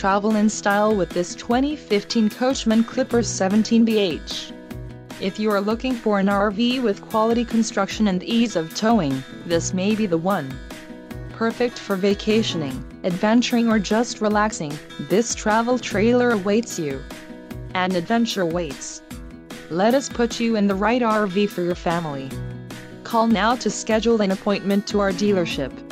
Travel in style with this 2015 Coachmen Clipper 17BH. If you are looking for an RV with quality construction and ease of towing, this may be the one. Perfect for vacationing, adventuring or just relaxing, this travel trailer awaits you. An adventure waits. Let us put you in the right RV for your family. Call now to schedule an appointment to our dealership.